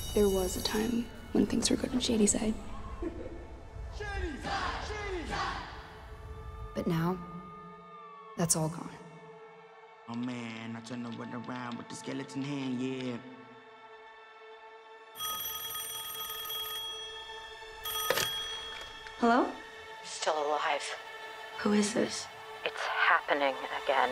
There was a time when things were good on Shadyside. But now, that's all gone. Oh man, I turn the world around with the skeleton hand, yeah. Hello? Still alive. Who is this? It's happening again.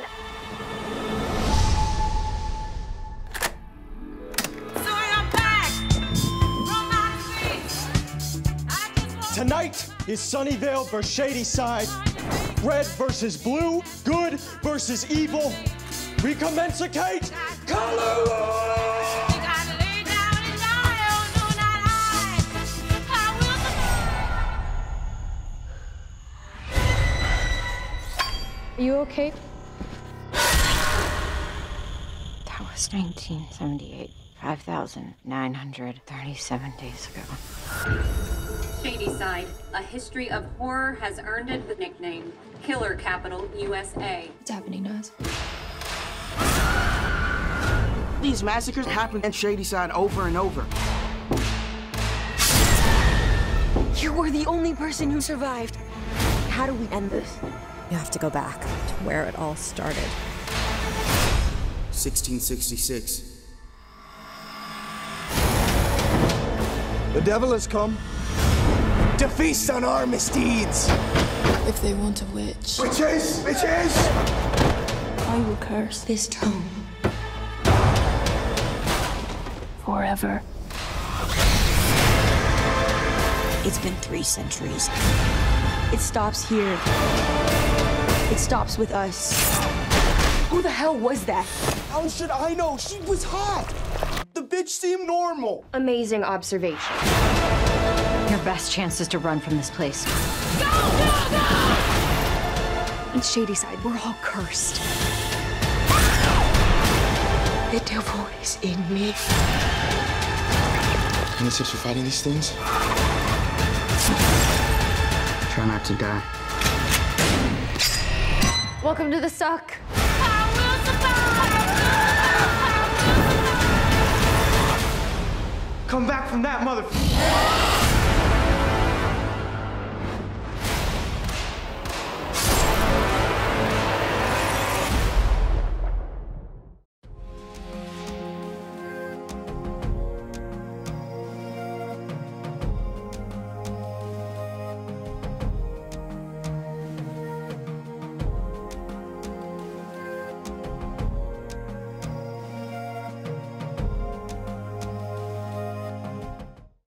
Tonight is Sunnyvale versus Shadyside. Red versus blue, good versus evil. Recommensicate, color! Are you okay? That was 1978. 5,937 days ago. Shadyside, a history of horror, has earned it the nickname Killer Capital USA. What's happening to us? These massacres happen in Shadyside over and over. You were the only person who survived. How do we end this? You have to go back to where it all started. 1666. The devil has come to feast on our misdeeds. If they want a witch, Witches! Witches! I will curse this town forever. It's been 3 centuries. It stops here. It stops with us. Who the hell was that? How should I know? She was hot. The bitch seemed normal. Amazing observation. Your best chance is to run from this place. In Shadyside, we're all cursed. The devil is in me. Any tips for fighting these things? Try not to die. Welcome to the suck. Come back from that, motherfucker.